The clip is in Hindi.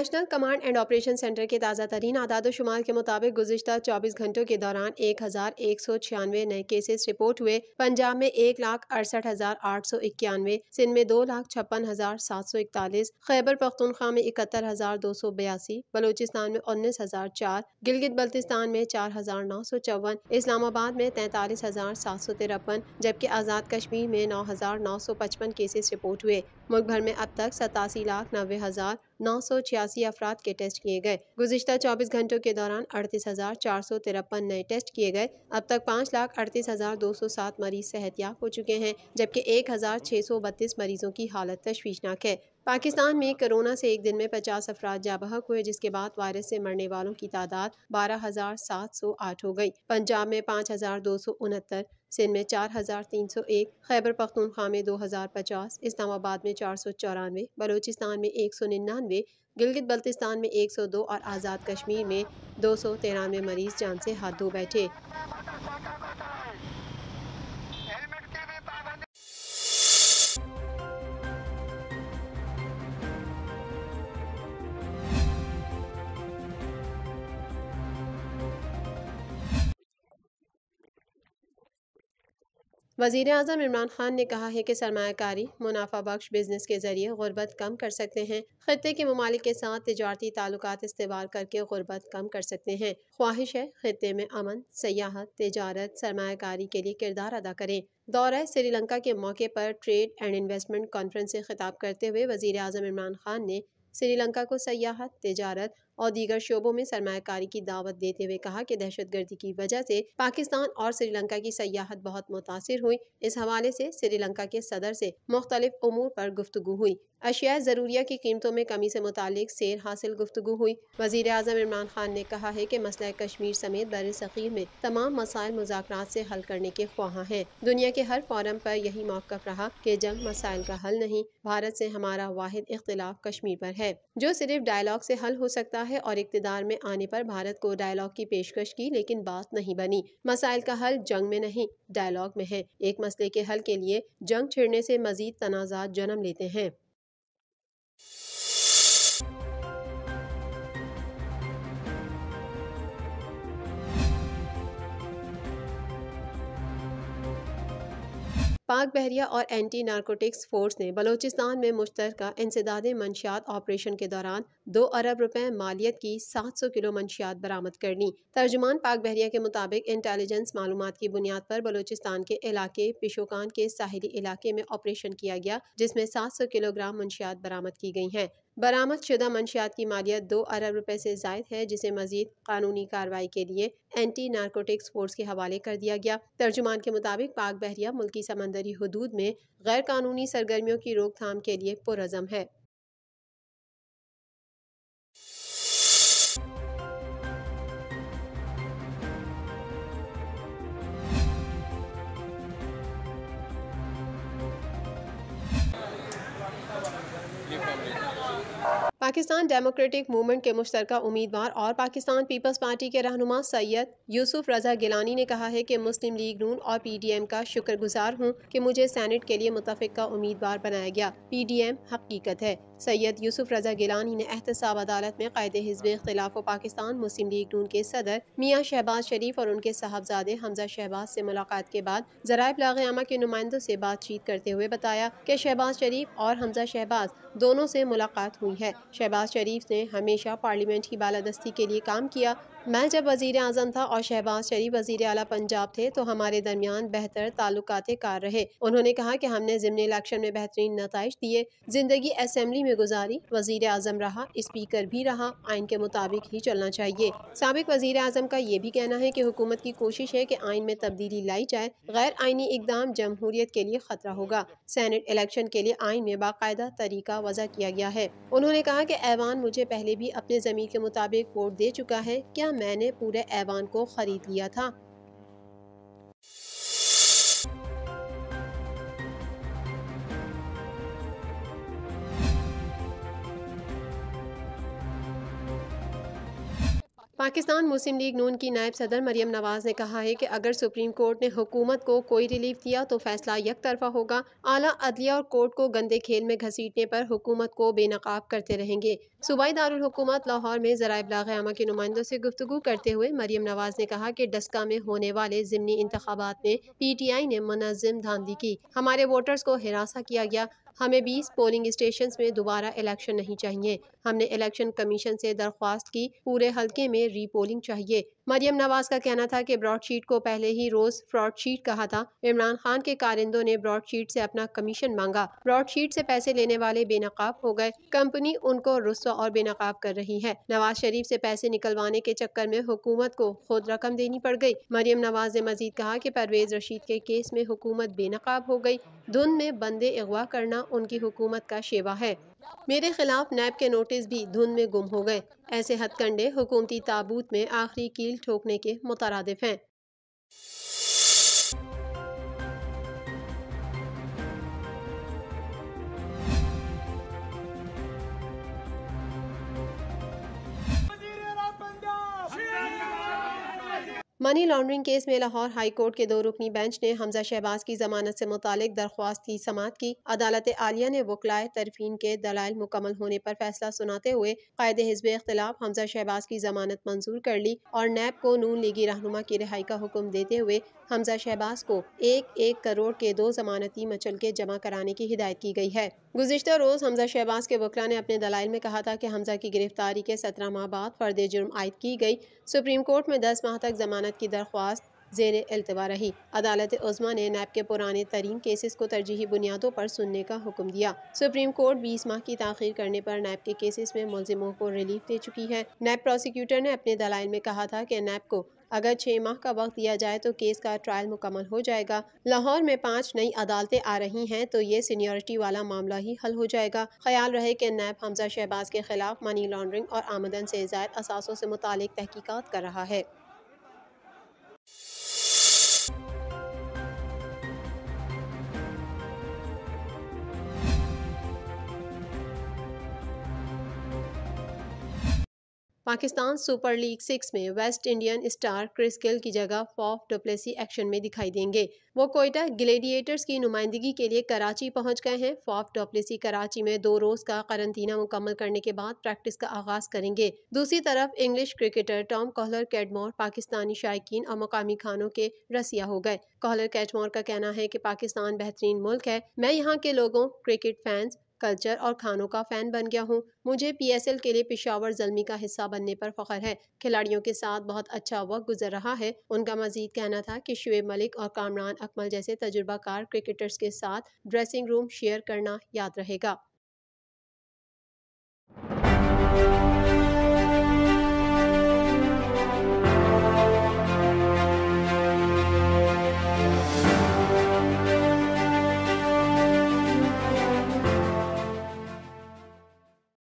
National command and operation centre के ताज़ा तरीन आदाद-ओ-शुमार के मुताबिक गुज़िश्ता 24 घंटों के दौरान 1196 नए केसेस रिपोर्ट हुए। पंजाब में 1,68,891, सिंध में 2,56,741, खैबर पख्तूनख्वा में 71,282, बलूचिस्तान में 19,004, गिलगित बल्तिस्तान में 4,954, इस्लामाबाद में 43,753, जबकि आज़ाद कश्मीर में 9,955 केसेस रिपोर्ट हुए। मुल्क भर में अब तक 87,90,986 अफराद के टेस्ट किए गए। गुज़िश्ता 24 घंटों के दौरान 38,453 नए टेस्ट किए गए। अब तक 5,38,207 मरीज सेहतयाब हो चुके हैं, जबकि 1,632 मरीजों की हालत तशवीशनाक है। पाकिस्तान में कोरोना से एक दिन में 50 अफराद जाँ बहक हुए, जिसके बाद वायरस से मरने वालों की तादाद 12,708 हो गई। पंजाब में 5,269, सिंध में 4,301, खैबर पख्तूनख्वा में 2,050, इस्लामाबाद में 494, बलूचिस्तान में 199, गिलगित बल्तिस्तान में 102 और आज़ाद कश्मीर में 293 मरीज जान से हाथ धो बैठे। वज़ीर-ए-आज़म इमरान खान ने कहा है कि सरमायाकारी मुनाफा बख्श बिजनेस के जरिए गुर्बत कम कर सकते हैं। खित्ते के ममालिक के साथ तिजारती ताल्लुकात इस्तेवाल करके गुर्बत कम कर सकते हैं। ख्वाहिश है खित्ते में अमन, सयाहत, तिजारत, सरमायाकारी के लिए किरदार अदा करें। दौरा श्रीलंका के मौके पर ट्रेड एंड इन्वेस्टमेंट कॉन्फ्रेंस से खिताब करते हुए वज़ीर-ए-आज़म इमरान खान ने श्रीलंका को सयाहत, तिजारत और दीगर शोबों में सरमायाकारी की दावत देते हुए कहा कि दहशतगर्दी की वजह से पाकिस्तान और श्रीलंका की सयाहत बहुत मुतासिर हुई। इस हवाले से श्रीलंका के सदर से मुख्तलिफ उमूर पर गुफ्तगू हुई। अशिया ज़रूरिया की कीमतों में कमी से मुतालिक सेर हासिल गुफ्तगू हुई। वज़ीर-ए-आज़म इमरान खान ने कहा है कि मसला कश्मीर समेत बर-ए-सग़ीर में तमाम मसाइल मुज़ाकरात से हल करने के ख्वाहां हैं। दुनिया के हर फोरम पर यही मौक़िफ़ रहा कि जंग मसाइल का हल नहीं, भारत से हमारा वाहिद इख्तिलाफ कश्मीर पर है, जो सिर्फ डायलॉग से हल हो सकता है। और इक़्तिदार में आने पर भारत को डायलॉग की पेशकश की, लेकिन बात नहीं बनी। मसाइल का हल जंग में नहीं, डायलॉग में है। एक मसले के हल के लिए जंग छिड़ने से मजीद तनाज़ात जन्म लेते हैं। पाक बहरिया और एंटी नारकोटिक्स फोर्स ने बलूचिस्तान में मुश्तरका इंसदादे मंशियात ऑपरेशन के दौरान 2 अरब रुपए मालियत की 700 किलो मंशियात बरामद कर ली। तर्जुमान पाक बहरिया के मुताबिक इंटेलिजेंस मालूमात की बुनियाद पर बलूचिस्तान के इलाके पिशोकान के साहिली इलाके में ऑपरेशन किया गया, जिसमें 700 किलोग्राम मंशियात बरामद की गई हैं। बरामद शुदा मंशियात की मालियत 2 अरब रुपए से जायद है, जिसे मजीद कानूनी कार्रवाई के लिए एंटी नारकोटिक्स फोर्स के हवाले कर दिया गया। तर्जुमान के मुताबिक पाक बहरिया मुल्की समंदरी हुदूद में गैर कानूनी सरगर्मियों की रोकथाम के लिए पुरअज़म है। पाकिस्तान डेमोक्रेटिक मूवमेंट के मुश्तरका उम्मीदवार और पाकिस्तान पीपल्स पार्टी के रहनुमा सैयद यूसुफ रजा गिलानी ने कहा है कि मुस्लिम लीग नून और PDM का शुक्रगुजार हूँ कि मुझे सेनेट के लिए मुतफ़िका उम्मीदवार बनाया गया। PDM हकीकत है। सैयद यूसुफ रजा गिलानी ने एहतसाब अदालत में क़ायदे हिज़्ब इख्तिलाफ़ व पाकिस्तान मुस्लिम लीग नून के सदर मियाँ शहबाज शरीफ और उनके साहबजादे हमजा शहबाज से मुलाकात के बाद ज़राए इब्लाग़ के नुमाइंदों से बातचीत करते हुए बताया कि शहबाज शरीफ और हमजा शहबाज दोनों से मुलाकात हुई है। शहबाज शरीफ ने हमेशा पार्लियामेंट की बालादस्ती के लिए काम किया। मैं जब वज़ीर आज़म था और शहबाज शरीफ वज़ीर आला पंजाब थे तो हमारे दरमियान बेहतर ताल्लुकाते कार रहे। उन्होंने कहा कि हमने ज़िमनी इलेक्शन में बेहतरीन नताइज दिए, जिंदगी असेंबली में गुजारी, वज़ीर आज़म रहा, स्पीकर भी रहा, आइन के मुताबिक ही चलना चाहिए। साबिक वज़ीर आज़म का ये भी कहना है कि हुकूमत की कोशिश है कि आइन में तब्दीली लाई जाए। गैर आइनी इकदाम जमहूरियत के लिए खतरा होगा। सेनेट इलेक्शन के लिए आइन में बाकायदा तरीका वज़ा किया गया है। उन्होंने कहा कि ऐवान मुझे पहले भी अपने ज़मीर के मुताबिक वोट दे चुका है, क्या मैंने पूरे ऐवान को खरीद लिया था? पाकिस्तान मुस्लिम लीग नून की नायब सदर मरियम नवाज ने कहा है कि अगर सुप्रीम कोर्ट ने हुकूमत को कोई रिलीफ दिया तो फैसला एक तरफा होगा। आला अदलिया और कोर्ट को गंदे खेल में घसीटने पर हुकूमत को बेनकाब करते रहेंगे। सूबाई दारुल हुकूमत लाहौर में ज़राए इब्लाग आमा के नुमाइंदों से गुफ्तगू करते हुए मरियम नवाज ने कहा कि डस्का में होने वाले ज़िमनी इंतखाबात में PTI ने मुनज़्ज़म धांधली की। हमारे वोटर्स को हिरासा किया गया। हमें 20 पोलिंग स्टेशन में दोबारा इलेक्शन नहीं चाहिए। हमने इलेक्शन कमीशन से दरख्वास्त की, पूरे हल्के में रीपोलिंग चाहिए। मरियम नवाज का कहना था कि ब्रॉडशीट को पहले ही रोज फ्रॉडशीट कहा था। इमरान खान के कारिंदों ने ब्रॉडशीट से अपना कमीशन मांगा। ब्रॉडशीट से पैसे लेने वाले बेनकाब हो गए। कंपनी उनको रुस्वा और बेनकाब कर रही है। नवाज शरीफ से पैसे निकलवाने के चक्कर में हुकूमत को खुद रकम देनी पड़ गई। मरियम नवाज ने मजीद कहा कि परवेज रशीद के केस में हुकूमत बेनकाब हो गई। धुन में बंदे अगवा करना उनकी हुकूमत का शेवा है। मेरे खिलाफ नैब के नोटिस भी धुन में गुम हो गए। ऐसे हथकंडे हुकूमती ताबूत में आखिरी कील ठोकने के मुतरादिफ हैं। मनी लॉन्ड्रिंग केस में लाहौर हाई कोर्ट के 2 रुकनी बेंच ने हमजा शहबाज की जमानत से मुतालिक दरख्वास्त की समाअत की। अदालत आलिया ने वकलाए तरफीन के दलाइल मुकम्मल होने पर फैसला सुनाते हुए कायदे हिज़्ब इख्तिलाफ हमजा शहबाज की जमानत मंजूर कर ली और नैब को नून लीगी रहनुमा की रिहाई का हुक्म देते हुए हमजा शहबाज को 1-1 करोड़ के 2 जमानती मचलके जमा कराने की हिदायत की गई है। गुज़िश्ता रोज़ हमजा शहबाज के वकला ने अपने दलाइल में कहा था कि हमजा की गिरफ्तारी के 17 माह बाद फर्द जुर्म आयद की गई। सुप्रीम कोर्ट में 10 माह तक जमानत की दरख्वास्त ज़ेर इल्तिवा रही। अदालत उज़्मा ने नैब के पुराने तरीन केसेस को तरजीही बुनियादों पर सुनने का हुक्म दिया। सुप्रीम कोर्ट 20 माह की ताख़ीर करने पर नैब के केसेस में मुल्ज़िमों को रिलीफ दे चुकी है। नैब प्रोसिक्यूटर ने अपने दलाइल में कहा था कि नैब को अगर 6 माह का वक्त दिया जाए तो केस का ट्रायल मुकम्मल हो जाएगा। लाहौर में 5 नई अदालतें आ रही हैं तो ये सीनियरिटी वाला मामला ही हल हो जाएगा। ख्याल रहे कि नैब हमजा शहबाज के खिलाफ मनी लॉन्ड्रिंग और आमदन से ज़ायद असासों से मुतालिक तहकीकात कर रहा है। पाकिस्तान सुपर लीग 6 में West Indian star Chris Gayle की जगह फॉफ डु प्लेसी एक्शन में दिखाई देंगे। वो कोयटा ग्लेडिएटर्स की नुमाइंदगी के लिए कराची पहुंच गए हैं। फॉफ डु प्लेसी कराची में 2 रोज का करंतना मुकम्मल करने के बाद प्रैक्टिस का आगाज करेंगे। दूसरी तरफ English cricketer Tom Kohler Cadmore Pakistani शायकीन और मकामी खानों के रसिया हो गए। कॉलर कैटमोर का कहना है कि पाकिस्तान बेहतरीन मुल्क है। मैं यहाँ के लोगों, क्रिकेट फैंस, कल्चर और खानों का फ़ैन बन गया हूँ। मुझे PSL के लिए पेशावर ज़ल्मी का हिस्सा बनने पर फ़ख्र है। खिलाड़ियों के साथ बहुत अच्छा वक्त गुजर रहा है। उनका मज़ीद कहना था कि शुएब मलिक और कामरान अकमल जैसे तजुर्बाकार क्रिकेटर्स के साथ ड्रेसिंग रूम शेयर करना याद रहेगा।